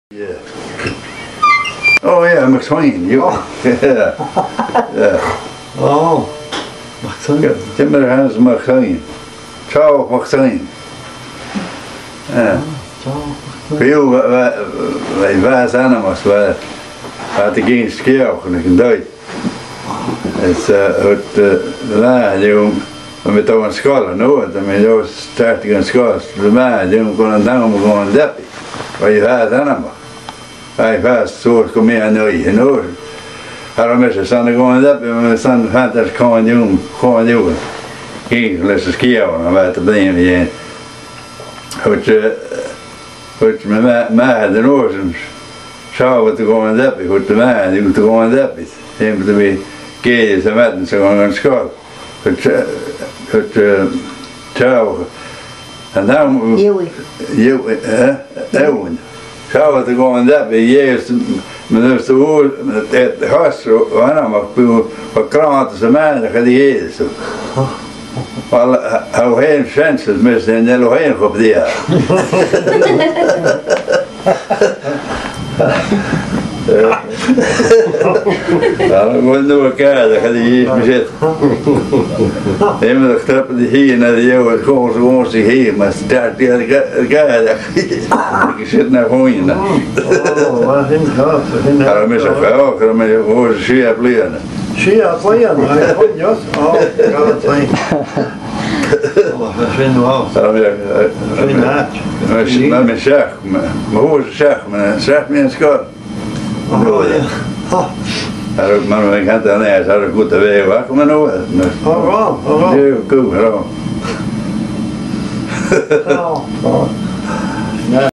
Yeah. Oh yeah, McSwain. You. Yeah. Yeah. Oh, McSwain. Timber has McSwain. Charles McSwain. Ja. Veel wij was animals waar de geen skeer in Duits. Het het jong met een school no, dat met jou start in school. De jong kon een dame gewoon deppi. Waar je had animal. Hij was zo kom je nou no. Daarom is het dan gewoon deppi, maar dan had er gewoon jong. Geen les skeer en wat te brengen je. Goed, met de oorzaak zou het gewoon deppi, goed de man die moet gewoon deppi. Je moet weer keer ze met ze gewoon naar school. Goed, zou en dan Eeuwen. Zou het gewoon deppi, juist met de oor, het huis, wanneer mag wat kranten ze maken, dat die is zo. Wel, hou geen chances mis en er nog één op die. Nou, dan moet nog elkaar, dan gaat hij hier zitten. Neem de trappen die hier naar de jongen, gewoon zich hier, maar start die elkaar. Ik zit naar gooien. Oh, wat in het gat. Daarom is het ook, dan moet je gewoon zeer leren. Zeer leren, hij kon jas. Oh, kan het zijn. Oh, dat vinden we af. Dat vinden we uit. Maar mijn zeg, mijn hoor zeg, maar zeg me in school. Oh, ja. Maar ik had dan eens een goede weg wakker, maar nooit. Oh, wel. Ja, goed, Oh,